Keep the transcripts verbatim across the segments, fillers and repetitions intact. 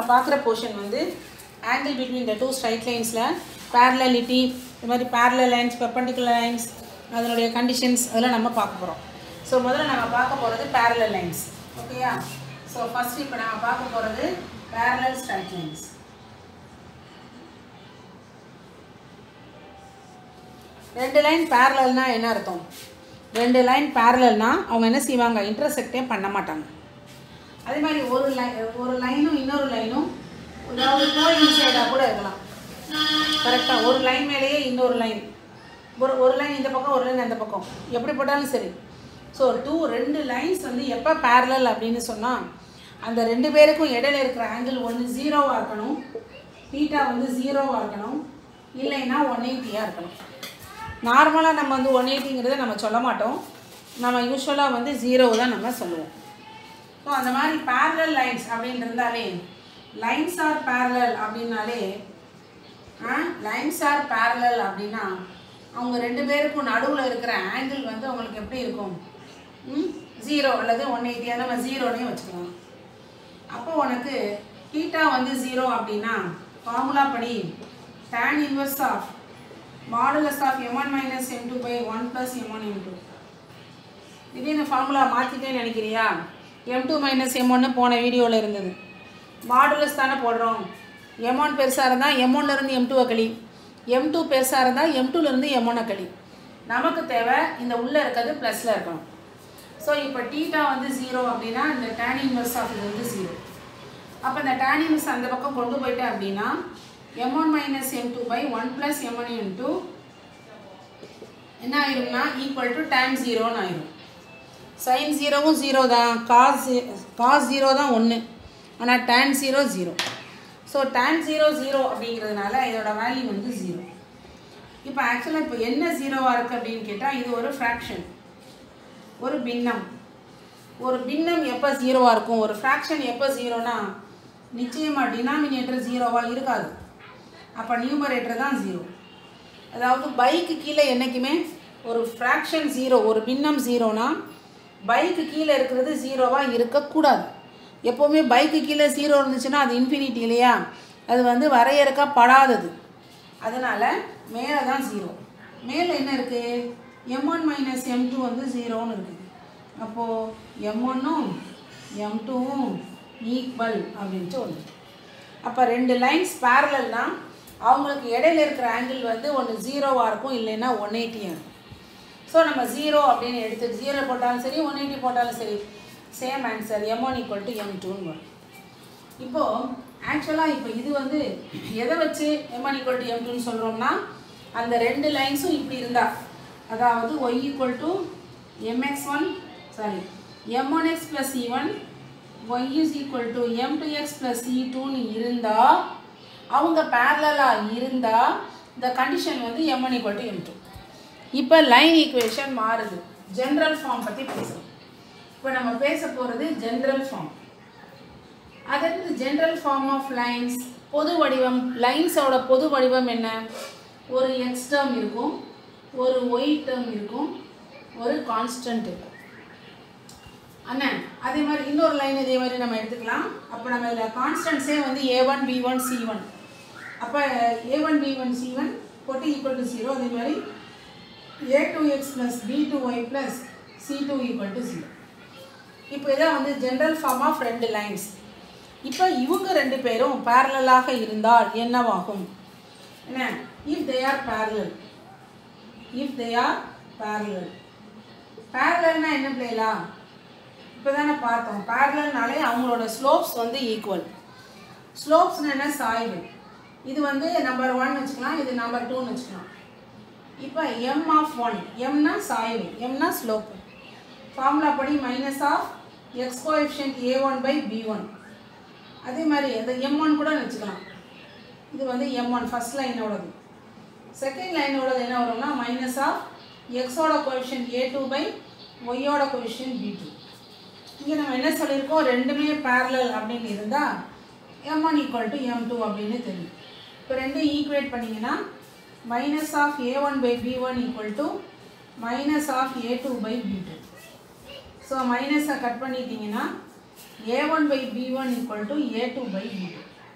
பார்க்குற போர்ஷன் வந்து angle between the two straight lines-ல parallelity, இந்த மாதிரி parallel lines, perpendicular lines, அதனுடைய conditions அதெல்லாம் நம்ம பார்க்க போகிறோம். ஸோ முதல்ல நம்ம பார்க்க போகிறது parallel lines. ஓகேயா? ஸோ ஃபஸ்ட் இப்போ நம்ம பார்க்க போகிறது parallel straight lines. ரெண்டு லைன் parallelனா என்ன அர்த்தம்? ரெண்டு லைன் parallelனா அவங்க என்ன செய்வாங்க? இன்டர்செக்டே பண்ண மாட்டாங்க. அதே மாதிரி ஒரு லைன் ஒரு லைனும் இன்னொரு லைனும் அதாவது கோஇன்சைடாக கூட இருக்கலாம். கரெக்டாக ஒரு லைன் மேலேயே இன்னொரு லைன் ஒரு ஒரு லைன் இந்த பக்கம் ஒரு லைன் அந்த பக்கம் எப்படி போட்டாலும் சரி. ஸோ டூ ரெண்டு லைன்ஸ் வந்து எப்போ பேரலல் அப்படின்னு சொன்னால் அந்த ரெண்டு பேருக்கும் இடையில இருக்கிற ஆங்கிள் ஒன்று ஜீரோவாக இருக்கணும், தீட்டா வந்து ஜீரோவாக இருக்கணும், இல்லைன்னா ஒன் எயிட்டியாக இருக்கணும். நார்மலாக நம்ம வந்து ஒன் எயிட்டிங்கிறத நம்ம சொல்ல மாட்டோம், நம்ம யூஸ்வலாக வந்து ஜீரோ தான் நம்ம சொல்லுவோம். ஸோ அந்த மாதிரி பேரலல் லைன்ஸ் அப்படின்னு இருந்தாலே லைன்ஸ் ஆர் பேரலல் அப்படின்னாலே லைன்ஸ் ஆர் பேரலல் அப்படின்னா அவங்க ரெண்டு பேருக்கும் நடுவில் இருக்கிற ஆங்கிள் வந்து அவங்களுக்கு எப்படி இருக்கும்? ஜீரோ அல்லது ஒன் எயிட்டியாக நம்ம ஜீரோனே வச்சுக்கலாம். அப்போ உனக்கு தீட்டா வந்து ஜீரோ அப்படின்னா ஃபார்முலா படி tan inverse of modulus of M one minus M two by one plus M one M two. இதே இந்த ஃபார்முலா மாற்றிட்டேன்னு நினைக்கிறியா? எம் டூ மைனஸ் எம் ஒன்று போன வீடியோவில் இருந்தது. மாடுலஸ் தானே போடுறோம். எம் ஒன் பெருசாக இருந்தால் எம் ஒன்லேருந்து எம் டூவை கழி, எம் டூ பெருசாக இருந்தால் எம் டூலேருந்து எம் ஒன்னை கழி. நமக்கு தேவை இந்த உள்ளே இருக்கிறது ப்ளஸில் இருக்கணும். ஸோ இப்போ டீட்டா வந்து ஜீரோ அப்படின்னா இந்த tan இன்வர்ஸ் ஆஃப் இது வந்து ஜீரோ. அப்போ இந்த tan இன்வர்ஸ் அந்த பக்கம் கொண்டு போயிட்டேன் அப்படின்னா M one minus M two by one plus M one M two என்ன ஆயிரும்னா ஈக்குவல் டு tan ஜீரோன்னு ஆயிரும். சைன் ஜீரோவும் ஜீரோ தான், காஸ் காஸ் ஜீரோ தான் ஒன்று, ஆனால் tan zero zero. So tan zero zero அப்படிங்கிறதுனால இதோட வேல்யூ வந்து ஜீரோ. இப்போ ஆக்சுவலாக இப்போ என்ன ஜீரோவாக இருக்குது அப்படின்னு கேட்டால் இது ஒரு ஃப்ராக்ஷன், ஒரு பின்னம். ஒரு பின்னம் எப்போ ஜீரோவாக இருக்கும்? ஒரு ஃப்ராக்ஷன் எப்போ ஜீரோனா நிச்சயமாக டினாமினேட்டர் ஜீரோவாக இருக்காது. அப்போ நியூமரேட்டர் தான் ஜீரோ. அதாவது பைக்கு கீழே என்றைக்குமே ஒரு ஃப்ராக்ஷன் ஜீரோ, ஒரு பின்னம் ஜீரோனா பைக்கு கீழே இருக்கிறது ஜீரோவாக இருக்கக்கூடாது. எப்போவுமே பைக்கு கீழே ஜீரோ இருந்துச்சுன்னா அது இன்ஃபினிட்டி இல்லையா? அது வந்து வரையறுக்கப்படாதது. அதனால் மேலே தான் ஜீரோ. மேலே என்ன இருக்குது? M one minus M two வந்து ஜீரோன்னு இருக்குது. அப்போது எம் ஒன்னும் எம் டூவும் ஈக்குவல் அப்படின்ட்டு ஒன்று. அப்போ ரெண்டு லைன்ஸ் பேரலல்னா அவங்களுக்கு இடையில இருக்கிற ஆங்கிள் வந்து ஒன்று ஜீரோவாக இருக்கும், இல்லைன்னா ஒன் எயிட்டியாக இருக்கும். ஸோ நம்ம ஜீரோ அப்படின்னு எடுத்து ஜீரோ போட்டாலும் சரி ஒன் எயிட்டி போட்டாலும் சரி same answer M one equal to M டூன்னு வரும். இப்போது ஆக்சுவலாக இப்போ இது வந்து எதை வச்சு M one equal to M டூன்னு சொல்கிறோம்னா அந்த ரெண்டு லைன்ஸும் இப்படி இருந்தால், அதாவது Y equal to MX one sorry M one X plus E one Y is equal to M two X plus E டூன்னு இருந்தால் அவங்க பேரலாக இருந்தால் இந்த கண்டிஷன் வந்து M one equal to M two. இப்போ லைன் ஈக்குவேஷன் மாறுது. ஜென்ரல் ஃபார்ம் பற்றி பேசுகிறோம். இப்போ நம்ம பேச போகிறது ஜென்ரல் ஃபார்ம். அதற்கு ஜென்ரல் ஃபார்ம் ஆஃப் லைன்ஸ், பொது வடிவம். லைன்ஸோட பொது வடிவம் என்ன? ஒரு எக்ஸ் டேர்ம் இருக்கும், ஒரு ஒய் டேர்ம் இருக்கும், ஒரு கான்ஸ்டன்ட் இருக்கும். அண்ணா அதே மாதிரி இன்னொரு லைன் இதே மாதிரி நம்ம எடுத்துக்கலாம். அப்போ நம்ம இதில் கான்ஸ்டன்ட்ஸே வந்து A one B one C one. அப்போ A one B one C one போட்டு ஈக்குவல் டு ஜீரோ. அதே மாதிரி A two X plus B two Y plus C two equal to zero. இப்போ இதான் வந்து ஜென்ரல் ஃபார்ம் ஆஃப் ரெண்டு lines. இப்போ இவங்க ரெண்டு பேரும் பேரலாக இருந்தால் என்னவாகும்? என்ன? If they are parallel, if they are parallel. பேரலல்னா என்ன பிள்ளைகளா? இப்போ தானே பார்த்தோம். பேரலல்னாலே அவங்களோட ஸ்லோப்ஸ் வந்து ஈக்குவல். ஸ்லோப்ஸ்னு என்ன? சாய்வு. இது வந்து நம்பர் ஒன் வச்சுக்கலாம், இது நம்பர் டூன்னு வச்சுக்கலாம். இப்போ எம் ஆஃப் ஒன், எம்னா சாய்வு, எம்னா ஸ்லோப்பு. ஃபார்முலா படி minus of X coefficient A one by B one. அதே மாதிரி அந்த எம் ஒன் கூட வச்சுக்கலாம். இது வந்து எம் ஒன் ஃபஸ்ட் லைனோடது. செகண்ட் லைனோடது என்ன வரும்னா மைனஸ் ஆஃப் எக்ஸோட கோஎஃபிஷியன்ட் ஏ டூ பை ஒய்யோட கோஎஃபிஷியன்ட் பி டூ. இங்கே நம்ம என்ன சொல்லியிருக்கோம்? ரெண்டுமே பேரலல் அப்படின்னு இருந்தால் M one equal to M two அப்படின்னு தெரியும். இப்போ ரெண்டும் ஈக்குவேட் பண்ணிங்கன்னா minus of A one by B one equal to minus of A two by B two. So மைனஸை கட் பண்ணிட்டீங்கன்னா A one by B one equal to A two by B two.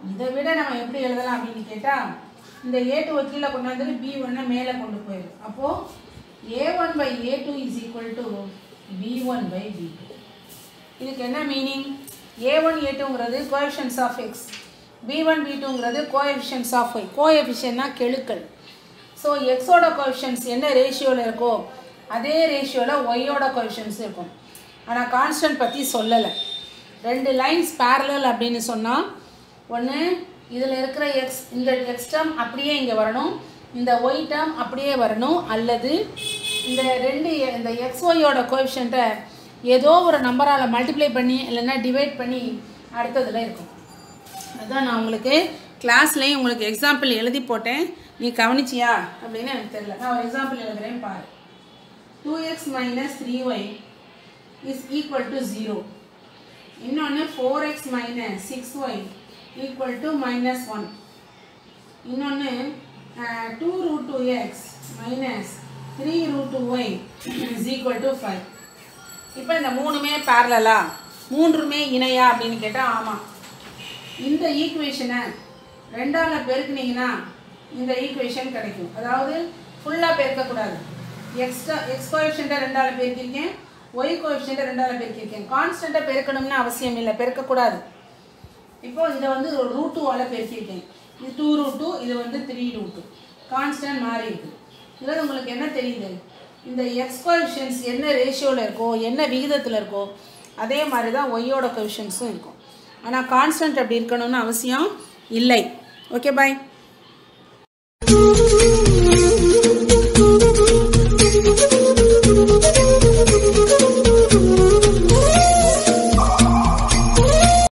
இதை விட நம்ம எப்படி எழுதலாம் அப்படின்னு கேட்டால் இந்த ஏ டூ கீழே கொண்டாந்து பி ஒன்னை மேலே கொண்டு போயிடும். அப்போது A one by A two is equal to B one by B two. இதுக்கு என்ன மீனிங்? ஏ ஒன் ஏ டூங்கிறது coefficients of X, B one B டூங்கிறது கோஎஃபிஷியன்ட்ஸ் ஆஃப் ஒய். கோஎஃபிஷியன்ட்னா கெழுக்கள். ஸோ எக்ஸோட கோஎஃபிஷியன்ட்ஸ் என்ன ரேஷியோவில் இருக்கோ அதே ரேஷியோவில் ஒய்யோட கோஎஃபிஷியன்ட்ஸ் இருக்கும். ஆனால் கான்ஸ்டன்ட் பற்றி சொல்லலை. ரெண்டு லைன்ஸ் பேரலல் அப்படின்னு சொன்னால் ஒன்று இதில் இருக்கிற எக்ஸ் இந்த எக்ஸ் டேர்ம் அப்படியே இங்கே வரணும், இந்த ஒய் டேர்ம் அப்படியே வரணும், அல்லது இந்த ரெண்டு இந்த எக்ஸ் ஒய்யோட கோஎஃபிஷியண்ட்டை ஏதோ ஒரு நம்பரால் மல்டிப்ளை பண்ணி இல்லைன்னா டிவைட் பண்ணி அடுத்ததில் இருக்கும். அதுதான் நான் உங்களுக்கு கிளாஸ்லேயும் உங்களுக்கு எக்ஸாம்பிள் எழுதி போட்டேன். நீ கவனிச்சியா அப்படின்னு எனக்கு தெரியல. நான் ஒரு எக்ஸாம்பிள் எழுதுகிறேன் பாரு. Two X minus three Y is equal to zero. இன்னொன்று four X minus six Y equal to minus one. இன்னொன்று two root two X minus three root two Y is equal to five. இப்போ இந்த மூணுமே பேரலலா, மூன்றுமே இணையா அப்படின்னு கேட்டால் ஆமாம். இந்த ஈக்குவேஷனை ரெண்டால் பெருக்குனீங்கன்னா இந்த ஈக்குவேஷன் கிடைக்கும். அதாவது ஃபுல்லாக பெருக்கக்கூடாது. எக்ஸ்ட்ரா எக்ஸ் கோஎஃபிஷியண்ட்டை ரெண்டால் பெருக்கியிருக்கேன், ஒய் கோஎஃபிஷியண்ட்டை ரெண்டால் பெருக்கியிருக்கேன். கான்ஸ்டண்ட்டை பெருக்கணும்னு அவசியம் இல்லை, பெருக்கக்கூடாது. இப்போது இதை வந்து ஒரு ரூட் டூவால் பெருக்கியிருக்கேன். இது டூ ரூட் டூ, இது வந்து த்ரீ ரூட் டூ. கான்ஸ்டன்ட் மாறி இருக்குது. இதில் உங்களுக்கு என்ன தெரியுது? இந்த எக்ஸ் கோஎஃபிஷியன்ட்ஸ் என்ன ரேஷியோவில் இருக்கோ என்ன விகிதத்தில் இருக்கோ அதே மாதிரி தான் ஒய்யோட கோஎஃபிஷியன்ட்ஸும் இருக்கும். ஆனால் கான்ஸ்டன்ட் அப்படி இருக்கணும்னு அவசியம் இல்லை. ஓகே, பாய்.